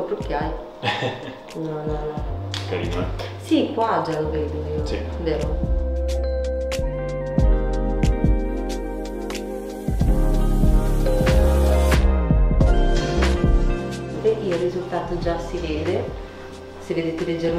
occhiaie. No. Carino, eh? Sì, qua già lo vedo io. Sì. Vero? Il risultato già si vede, se vedete leggermente